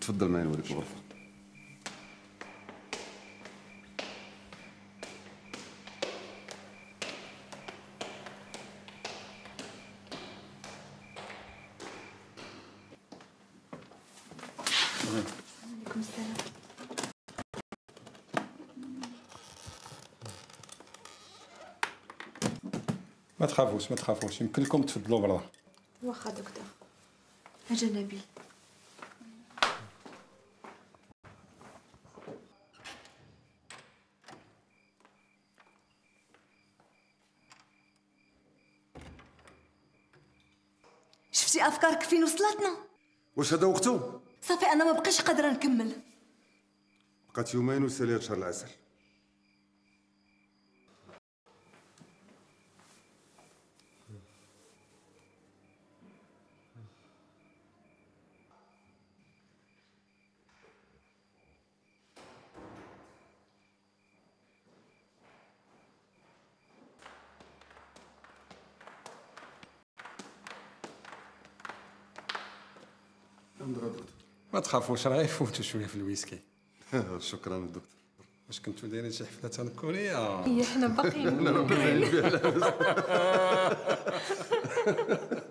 تفضل معايا نوريك الغرفه. وعليكم السلام. ما تخافوش يمكن لكم تفضلوا برا. واخا دكتور. اجا نبيل. شفتي افكارك فين وصلتنا؟ واش هذا وقته؟ صافي انا ما بقيتش قادره نكمل. بقات يومين وسالي هاد شهر العسل. ما تخافوش راه يفوتوا شويه في الويسكي. شكرا دكتور. واش كنتو دايرين شي حفله تنكريه؟ هي حنا باقيين.